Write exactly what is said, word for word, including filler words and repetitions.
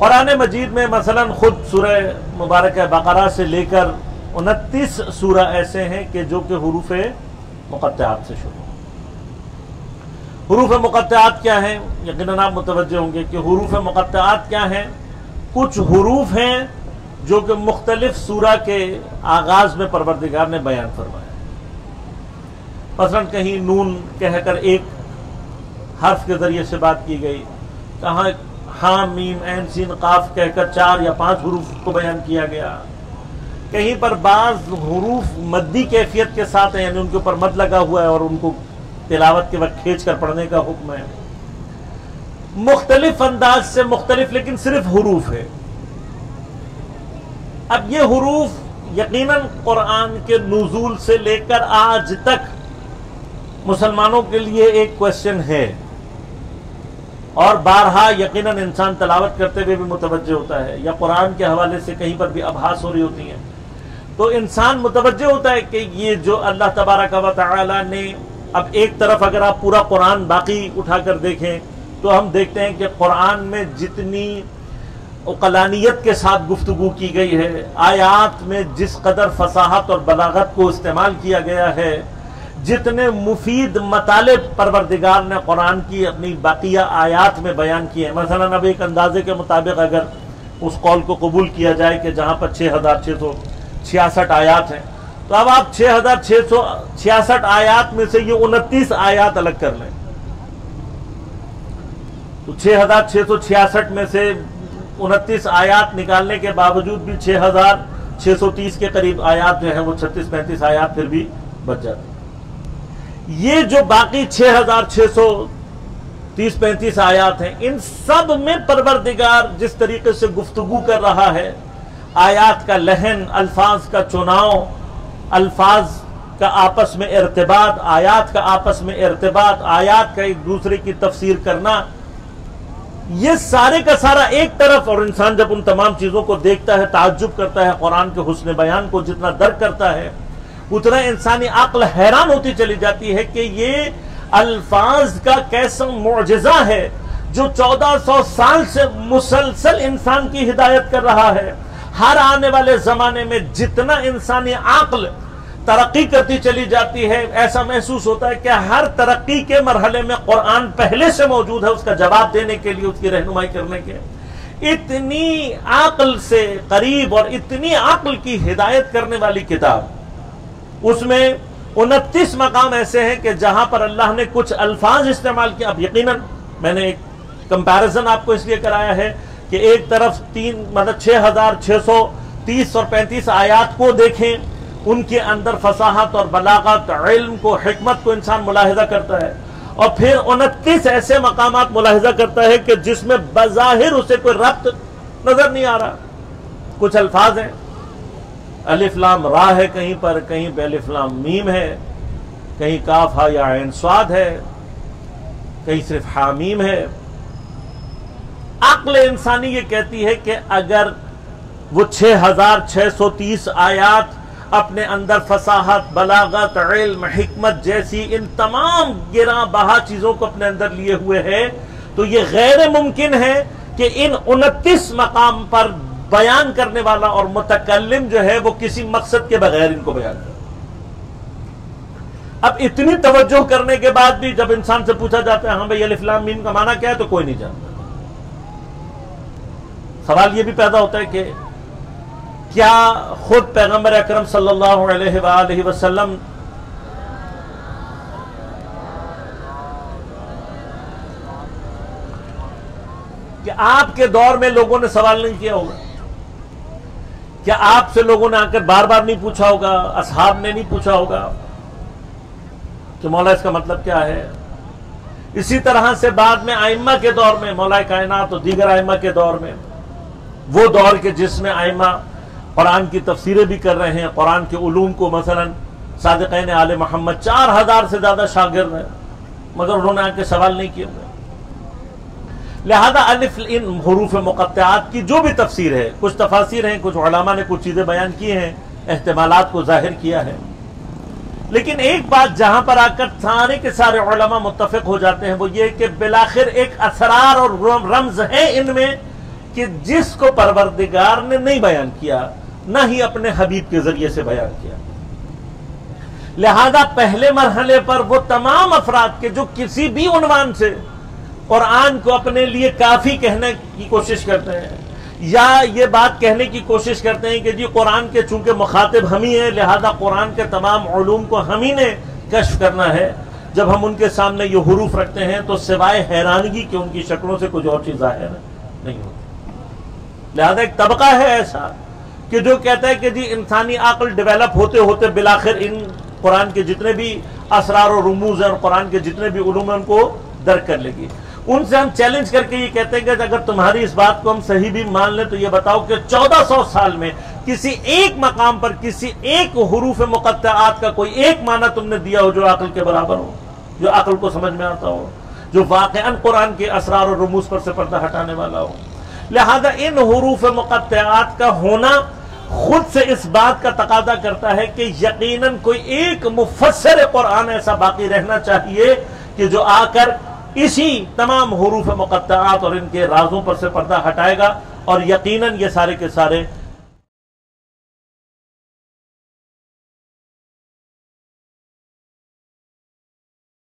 قرآن مجید میں مثلا خود سورہ مبارکہ بقرہ سے لے کر انتیس سورہ ایسے ہیں کہ جو کہ حروف مقطعات سے شروع ہیں۔ حروف مقطعات کیا ہیں؟ یقیناً آپ متوجہ ہوں گے کہ حروف مقطعات کیا ہیں۔ کچھ حروف ہیں جو کہ مختلف سورہ کے آغاز میں پروردگار نے بیان فرمایا۔ مثلا کہیں نون کہہ کر ایک حرف کے ذریعے سے بات کی گئی، کہاں ہاں میم عین سین قاف کہہ کر چار یا پانچ حروف کو بیان کیا گیا، کہیں پر بعض حروف مدی کیفیت کے ساتھ ہیں، یعنی ان کے اوپر مد لگا ہوا ہے اور ان کو تلاوت کے وقت کھینچ کر پڑھنے کا حکم ہے۔ مختلف انداز سے مختلف، لیکن صرف حروف ہے۔ اب یہ حروف یقیناً قرآن کے نزول سے لے کر آج تک مسلمانوں کے لیے ایک کوشچن ہے، اور بارہا یقیناً انسان تلاوت کرتے ہوئے بھی متوجہ ہوتا ہے، یا قرآن کے حوالے سے کہیں پر بھی ابحاث ہو رہی ہوتی ہیں تو انسان متوجہ ہوتا ہے کہ یہ جو اللہ تبارک و تعالی نے، اب ایک طرف اگر آپ پورا قرآن باقی اٹھا کر دیکھیں تو ہم دیکھتے ہیں کہ قرآن میں جتنی عقلانیت کے ساتھ گفتگو کی گئی ہے، آیات میں جس قدر فصاحت اور بلاغت کو استعمال کیا گیا ہے، جتنے مفید مطالب پروردگار نے قرآن کی اپنی باقیہ آیات میں بیان کیے ہیں۔ مثلا اب ایک اندازے کے مطابق اگر اس قول کو قبول کیا جائے کہ جہاں پر چھ ہزار چھ سو چھیاسٹھ آیات ہیں، تو اب آپ چھ ہزار چھ سو چھیاسٹھ آیات میں سے یہ انتیس آیات الگ کر لیں، تو چھ ہزار چھ سو چھیاسٹھ میں سے انتیس آیات نکالنے کے باوجود بھی چھ ہزار چھ سو تیس کے قریب آیات جو ہیں وہ چھتیس پینتیس آیات پھر بھی بچ جاتی ہیں۔ یہ جو باقی چھ ہزار چھ سو تیس پینتیس آیات ہیں، ان سب میں پروردگار جس طریقے سے گفتگو کر رہا ہے، آیات کا لحن، الفاظ کا چناؤ، الفاظ کا آپس میں ارتباط، آیات کا آپس میں ارتباط، آیات کا ایک دوسرے کی تفسیر کرنا، یہ سارے کا سارا ایک طرف، اور انسان جب ان تمام چیزوں کو دیکھتا ہے تعجب کرتا ہے، قرآن کے حسن بیان کو جتنا درک کرتا ہے اتنا انسانی عقل حیران ہوتی چلی جاتی ہے کہ یہ الفاظ کا کیسا معجزہ ہے جو چودہ سو سال سے مسلسل انسان کی ہدایت کر رہا ہے۔ ہر آنے والے زمانے میں جتنا انسانی عقل ترقی کرتی چلی جاتی ہے، ایسا محسوس ہوتا ہے کہ ہر ترقی کے مرحلے میں قرآن پہلے سے موجود ہے اس کا جواب دینے کے لیے، اس کی رہنمائی کرنے کے۔ اتنی عقل سے قریب اور اتنی عقل کی ہدایت کرنے والی کتاب، اس میں انتیس مقام ایسے ہیں کہ جہاں پر اللہ نے کچھ الفاظ استعمال کیا۔ اب یقیناً میں نے ایک کمپیریزن آپ کو اس لیے کرایا ہے کہ ایک طرف تین مطلب چھ ہزار چھ سو تیس اور پینتیس آیات کو دیکھیں، ان کے اندر فصاحت اور بلاغت، علم کو، حکمت کو انسان ملاحظہ کرتا ہے، اور پھر انتیس ایسے مقامات ملاحظہ کرتا ہے کہ جس میں بظاہر اسے کوئی ربط نظر نہیں آ رہا۔ کچھ الفاظ ہیں، الف لام را ہے کہیں پر، کہیں پہ الف لام میم ہے، کہیں کاف ہا یا عین صاد ہے، کہیں صرف ہا میم ہے۔ عقل انسانی یہ کہتی ہے کہ اگر وہ چھ ہزار چھ سو تیس آیات اپنے اندر فصاحت، بلاغت، علم، حکمت جیسی ان تمام گراں بہا چیزوں کو اپنے اندر لیے ہوئے ہے، تو یہ غیر ممکن ہے کہ ان انتیس مقام پر بیان کرنے والا اور متکلم جو ہے وہ کسی مقصد کے بغیر ان کو بیان کرے۔ اب اتنی توجہ کرنے کے بعد بھی جب انسان سے پوچھا جاتا ہے ہاں بھئی الف لام میم کا معنی کیا ہے، تو کوئی نہیں جانتا۔ سوال یہ بھی پیدا ہوتا ہے کہ کیا خود پیغمبر اکرم صلی اللہ علیہ وآلہ وسلم کہ آپ کے دور میں لوگوں نے سوال نہیں کیا ہوگا؟ کیا آپ سے لوگوں نے آ کر بار بار نہیں پوچھا ہوگا، اصحاب نے نہیں پوچھا ہوگا کہ مولا اس کا مطلب کیا ہے؟ اسی طرح سے بعد میں ائمہ کے دور میں، مولا کائنات اور دیگر ائمہ کے دور میں، وہ دور کے جس میں ائمہ قرآن کی تفسیریں بھی کر رہے ہیں، قرآن کے علوم کو مثلا صادقین آل محمد چار ہزار سے زیادہ شاگرد ہیں، مگر انہوں نے آ کے سوال نہیں کیے ہوئے۔ لہذا الف ان حروف مقطعات کی جو بھی تفسیر ہے، کچھ تفاسیر ہیں، کچھ علماء نے کچھ چیزیں بیان کی ہیں، احتمالات کو ظاہر کیا ہے، لیکن ایک بات جہاں پر آ کر سارے کے سارے علماء متفق ہو جاتے ہیں وہ یہ کہ بالآخر ایک اسرار اور رمز ہے ان میں کہ جس کو پروردگار نے نہیں بیان کیا نہ ہی اپنے حبیب کے ذریعے سے بیان کیا. لہذا پہلے مرحلے پر وہ تمام افراد کے جو کسی بھی عنوان سے قرآن کو اپنے لیے کافی کہنے کی کوشش کرتے ہیں یا یہ بات کہنے کی کوشش کرتے ہیں کہ جی قرآن کے چونکہ مخاطب ہم ہی ہیں لہذا قرآن کے تمام علوم کو ہم ہی نے کشف کرنا ہے، جب ہم ان کے سامنے یہ حروف رکھتے ہیں تو سوائے حیرانگی کہ ان کی شکلوں سے کچھ اور چیز ظاہر نہیں ہوتی. لہذا ایک طبقہ ہے ایسا کہ جو کہتا ہے کہ جی انسانی عقل ڈیولپ ہوتے ہوتے بالآخر ان قرآن کے جتنے بھی اسرار و رموز ہیں اور قرآن کے جتنے بھی علوم ہیں ان کو درک کر لے گی. ان سے ہم چیلنج کر کے یہ کہتے ہیں کہ اگر تمہاری اس بات کو ہم صحیح بھی مان لیں تو یہ بتاؤ کہ چودہ سو سال میں کسی ایک مقام پر کسی ایک حروف مقطعات کا کوئی ایک معنی تم نے دیا ہو جو عقل کے برابر ہو، جو عقل کو سمجھ میں آتا ہو، جو واقعاً قرآن کے اسرار و رموز پر سے پردہ ہٹانے والا ہو. لہذا ان حروف مقطعات کا ہونا خود سے اس بات کا تقاضا کرتا ہے کہ یقیناً کوئی ایک مفسر قرآن ایسا باقی رہنا چاہیے کہ جو آ کر اسی تمام حروف مقطعات اور ان کے رازوں پر سے پردہ ہٹائے گا، اور یقیناً یہ سارے کے سارے